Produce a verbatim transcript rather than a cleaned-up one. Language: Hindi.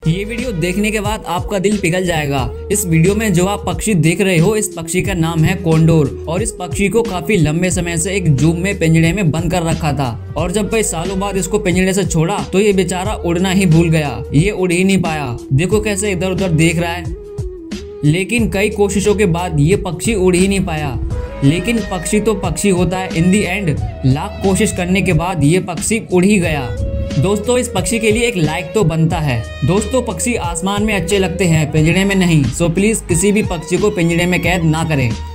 ये वीडियो देखने के बाद आपका दिल पिघल जाएगा। इस वीडियो में जो आप पक्षी देख रहे हो, इस पक्षी का नाम है कोंडोर और इस पक्षी को काफी लंबे समय से एक जूम में पिंजड़े में बंद कर रखा था और जब कई सालों बाद इसको पिंजड़े से छोड़ा तो ये बेचारा उड़ना ही भूल गया। ये उड़ ही नहीं पाया। देखो कैसे इधर उधर देख रहा है, लेकिन कई कोशिशों के बाद ये पक्षी उड़ ही नहीं पाया। लेकिन पक्षी तो पक्षी होता है, इन दी एंड लाख कोशिश करने के बाद ये पक्षी उड़ ही गया। दोस्तों, इस पक्षी के लिए एक लाइक तो बनता है। दोस्तों, पक्षी आसमान में अच्छे लगते हैं, पिंजड़े में नहीं। सो प्लीज किसी भी पक्षी को पिंजड़े में कैद ना करें।